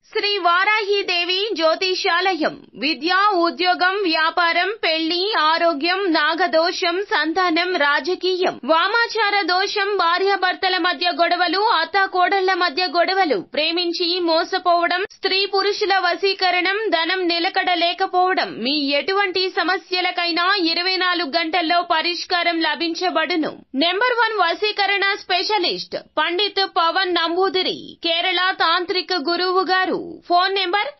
శ్రీ వారాహిదేవి జ్యోతిషాలయం విద్య, ఉద్యోగం, వ్యాపారం, పెళ్లి, ఆరోగ్యం, నాగదోషం, సంతానం, రాజకీయం, వామాచార దోషం, భార్యాభర్తల మధ్య గొడవలు, అత్తాకోడళ్ల మధ్య గొడవలు, ప్రేమించి మోసపోవడం, స్త్రీ పురుషుల వశీకరణం, ధనం నిలకడ లేకపోవడం, మీ ఎటువంటి సమస్యలకైనా 24 గంటల్లో పరిష్కారం లభించబడును. నెంబర్ 1 వశీకరణ స్పెషలిస్ట్ పండిత్ పవన్ నంబూదిరి, కేరళ తాంత్రిక గురువు గారు. Phone number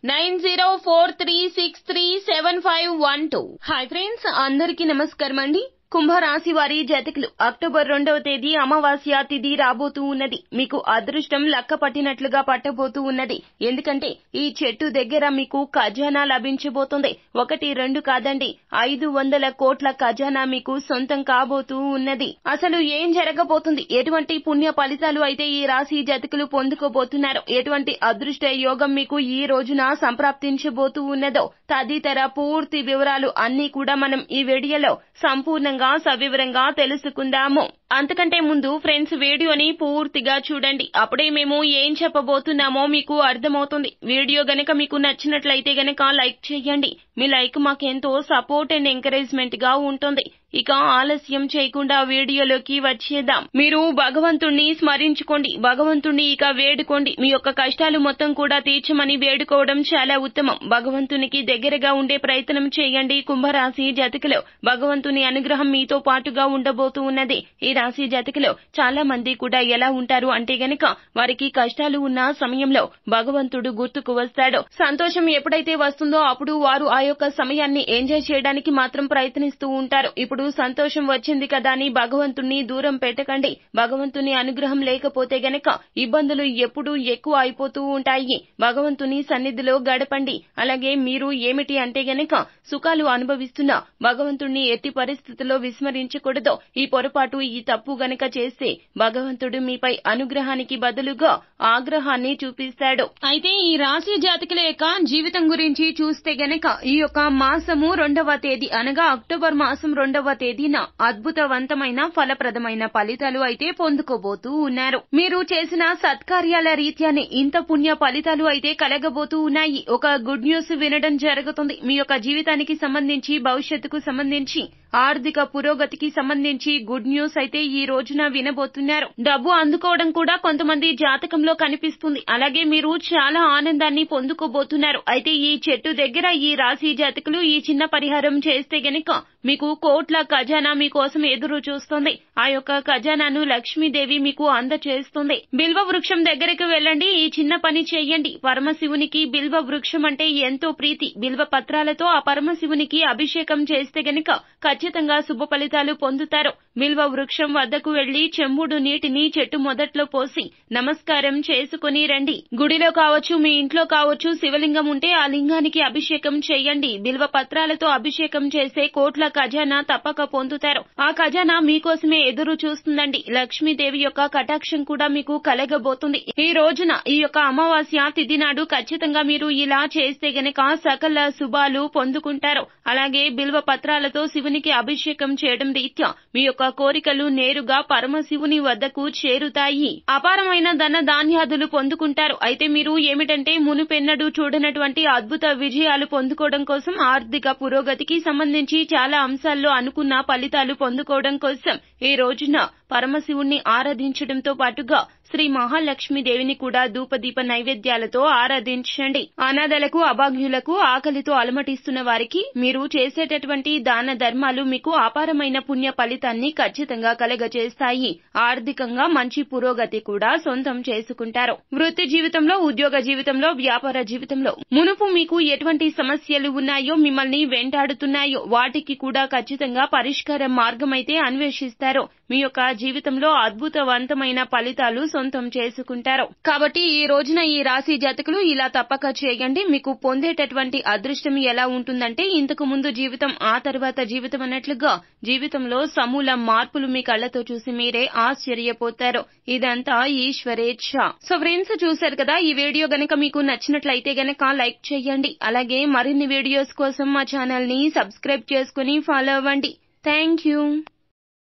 9043637512. హాయ్ ఫ్రెండ్స్, అందరికీ నమస్కారం అండి. కుంభరాశి వారి జాతకులు అక్టోబర్ 2వ తేదీ అమావాస్య తిథి రాబోతూ ఉన్నది. మీకు అదృష్టం లక్క పట్టినట్లుగా పట్టబోతూ ఉన్నది. ఎందుకంటే ఈ చెట్టు దగ్గర మీకు ఖజానా లభించబోతుంది. 1, 2 కాదండి, 500 కోట్ల ఖజానా మీకు సొంతం కాబోతూ ఉన్నది. అసలు ఏం జరగబోతుంది, ఎటువంటి పుణ్య ఫలితాలు అయితే ఈ రాశి జాతకులు పొందుకోబోతున్నారు, ఎటువంటి అదృష్ట యోగం మీకు ఈ రోజున సంప్రాప్తించబోతూ ఉన్నదో తదితర పూర్తి వివరాలు అన్ని కూడా మనం ఈ వీడియోలో సంపూర్ణంగా సవివరంగా తెలుసుకుందాము. అంతకంటే ముందు ఫ్రెండ్స్, వీడియోని పూర్తిగా చూడండి. అప్పుడే మేము ఏం చెప్పబోతున్నామో మీకు అర్థమవుతుంది. వీడియో గనక మీకు నచ్చినట్లయితే గనక లైక్ చేయండి. మీ లైక్ మాకెంతో సపోర్ట్ అండ్ ఎంకరేజ్మెంట్ గా ఉంటుంది. ఇక ఆలస్యం చేయకుండా వీడియోలోకి వచ్చేద్దాం. మీరు భగవంతుణ్ణి స్మరించుకోండి, భగవంతుణ్ణి ఇక వేడుకోండి. మీ యొక్క కష్టాలు మొత్తం కూడా తీర్చమని వేడుకోవడం చాలా ఉత్తమం. భగవంతునికి దగ్గరగా ఉండే ప్రయత్నం చేయండి. కుంభరాశి జాతకులు, భగవంతుని అనుగ్రహం మీతో పాటుగా ఉండబోతూ ఉన్నది. ఈ రాశి జాతకులు చాలా మంది కూడా ఎలా ఉంటారు అంటే గనక, వారికి కష్టాలు ఉన్న సమయంలో భగవంతుడు గుర్తుకు వస్తాడు. సంతోషం ఎప్పుడైతే వస్తుందో అప్పుడు వారు ఆ యొక్క సమయాన్ని ఎంజాయ్ చేయడానికి మాత్రం ప్రయత్నిస్తూ ఉంటారు. ఇప్పుడు సంతోషం వచ్చింది కదా అని భగవంతుణ్ణి దూరం పెట్టకండి. భగవంతుని అనుగ్రహం లేకపోతే గనక ఇబ్బందులు ఎప్పుడూ ఎక్కువ అయిపోతూ ఉంటాయి. భగవంతుని సన్నిధిలో గడపండి. అలాగే మీరు ఏమిటి అంటే గనక, సుఖాలు అనుభవిస్తున్నా భగవంతుణ్ణి ఎట్టి పరిస్థితుల్లో విస్మరించకూడదు. ఈ పొరపాటు, ఈ తప్పు గనక చేస్తే భగవంతుడు మీపై అనుగ్రహానికి బదులుగా ఆగ్రహాన్ని చూపిస్తాడు. అయితే ఈ రాశి జాతకుల యొక్క జీవితం గురించి చూస్తే గనక, ఈ యొక్క మాసము 2వ తేదీ అనగా అక్టోబర్ మాసం 2వ తేదీన అద్భుతవంతమైన ఫలప్రదమైన ఫలితాలు అయితే పొందుకోబోతూ ఉన్నారు. మీరు చేసిన సత్కార్యాల రీత్యానే ఇంత పుణ్య ఫలితాలు అయితే కలగబోతూ ఉన్నాయి. ఒక గుడ్ న్యూస్ వినడం జరుగుతుంది. మీ యొక్క జీవితానికి సంబంధించి, భవిష్యత్తుకు సంబంధించి, ఆర్థిక పురోగతికి సంబంధించి గుడ్ న్యూస్ అయితే ఈ రోజున వినబోతున్నారు. డబ్బు అందుకోవడం కూడా కొంతమంది జాతకంలో కనిపిస్తుంది. అలాగే మీరు చాలా ఆనందాన్ని పొందుకోబోతున్నారు. అయితే ఈ చెట్టు దగ్గర ఈ రాశి జాతకులు ఈ చిన్న పరిహారం చేస్తే గనక మీకు కోట్ల ఖజానా మీకోసం ఎదురు చూస్తుంది. ఆ యొక్క ఖజానాను లక్ష్మీదేవి మీకు అందచేస్తుంది. బిల్వ వృక్షం దగ్గరకు వెళ్ళండి, ఈ చిన్న పని చేయండి. పరమశివునికి బిల్వ వృక్షం అంటే ఎంతో ప్రీతి. బిల్వ పత్రాలతో ఆ పరమశివునికి అభిషేకం చేస్తే గనక ఖచ్చితంగా శుభ ఫలితాలు పొందుతారు. బిల్వ వృక్షం వద్దకు వెళ్లి చెంబుడు నీటిని చెట్టు మొదట్లో పోసి నమస్కారం చేసుకుని రండి. గుడిలో కావచ్చు, మీ ఇంట్లో కావచ్చు, శివలింగం ఉంటే ఆ లింగానికి అభిషేకం చేయండి. బిల్వ పత్రాలతో అభిషేకం చేసే కోట్ల ఖజానా తప్పక పొందుతారు. ఆ ఖజానా మీకోసమే ఎదురు చూస్తుందండి. లక్ష్మీదేవి యొక్క కటాక్షం కూడా మీకు కలగబోతుంది. ఈ రోజున, ఈ యొక్క అమావాస్య తిథి నాడు ఖచ్చితంగా మీరు ఇలా చేస్తే గనక సకల శుభాలు పొందుకుంటారు. అలాగే బిల్వ పత్రాలతో శివునికి అభిషేకం చేయడం రీత్యా మీ యొక్క కోరికలు నేరుగా పరమశివుని వద్దకు చేరుతాయి. అపారమైన ధన ధాన్యాదులు పొందుకుంటారు. అయితే మీరు ఏమిటంటే, మునుపెన్నడూ చూడనటువంటి అద్భుత విజయాలు పొందుకోవడం కోసం, ఆర్థిక పురోగతికి సంబంధించి చాలా అంశాల్లో అనుకున్న ఫలితాలు పొందుకోవడం కోసం ఈ రోజున పరమశివుణ్ణి ఆరాధించడంతో పాటుగా శ్రీ మహాలక్ష్మీదేవిని కూడా ధూపదీప నైవేద్యాలతో ఆరాధించండి. అనాథలకు, అభాగ్యులకు, ఆకలితో అలమటిస్తున్న వారికి మీరు చేసేటటువంటి దాన ధర్మాలు మీకు అపారమైన పుణ్య ఫలితాన్ని ఖచ్చితంగా కలగజేస్తాయి. ఆర్థికంగా మంచి పురోగతి కూడా సొంతం చేసుకుంటారు. వృత్తి జీవితంలో, ఉద్యోగ జీవితంలో, వ్యాపార జీవితంలో మునుపు మీకు ఎటువంటి సమస్యలు ఉన్నాయో, మిమ్మల్ని వెంటాడుతున్నాయో వాటికి కూడా ఖచ్చితంగా పరిష్కార మార్గమైతే అన్వేషిస్తారు. మీ యొక్క జీవితంలో అద్భుతవంతమైన ఫలితాలు సొంతం చేసుకుంటారు. కాబట్టి ఈ రోజున ఈ రాశి జాతకులు ఇలా తప్పక చేయండి. మీకు పొందేటటువంటి అదృష్టం ఎలా ఉంటుందంటే, ఇంతకు ముందు జీవితం, ఆ తర్వాత జీవితం అన్నట్లుగా జీవితంలో సమూల మార్పులు మీ కళ్లతో చూసి మీరే ఆశ్చర్యపోతారు. ఇదంతా ఈశ్వరేచ్ఛ. సో ఫ్రెండ్స్, చూశారు కదా, ఈ వీడియో గనక మీకు నచ్చినట్లయితే గనక లైక్ చేయండి. అలాగే మరిన్ని వీడియోస్ కోసం మా ఛానల్ ని సబ్స్క్రైబ్ చేసుకుని ఫాలో అవ్వండి. Thank you.